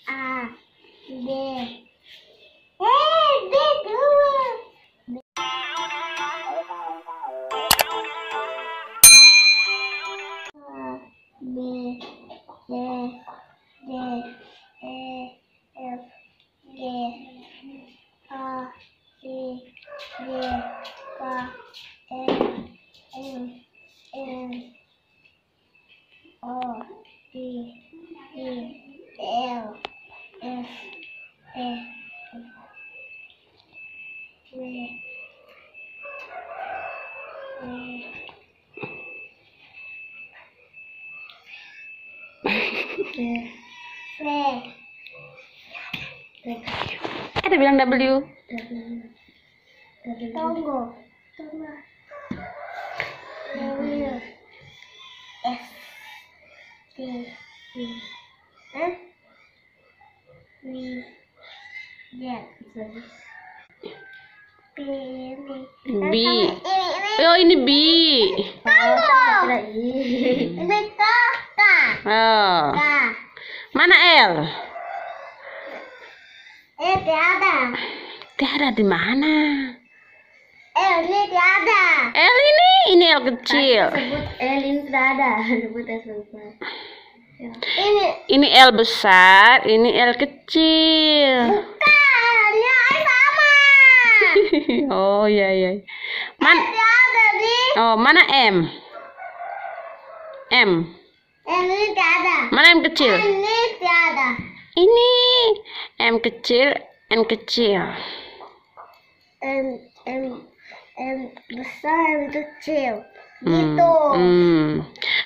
A, D. D dulu. B, C, D, E, F, G, A, C, D, K, L, M, N, O, P, Q, R, S, T, U, V. Ada bilang W. Tunggu. W. S. T. U. F. V. Z. P. B. Oh, ini B. Tunggu. Ini K. Oh. K. Mana L? Tiada. Tiada di mana? Ini tiada. L ini L kecil. Sebut L ini tidak ada. Sebut S besar. Ini L besar, ini L kecil. Bukan, ya sama. Oh iya iya. Tiada nih. Oh, mana M? M. Ini tiada. Mana M kecil? Ini tiada. Ini M kecil, N kecil. M besar, M kecil. Gitu.